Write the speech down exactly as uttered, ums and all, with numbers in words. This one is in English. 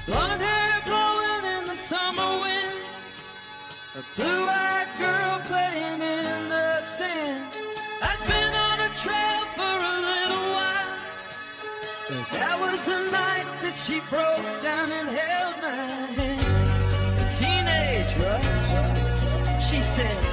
blonde hair blowing in the summer wind, a blue-eyed girl playing in the sand. I'd been on a trail for a little while, but that was the night that she broke down and held my hand. A teenage rush, she said.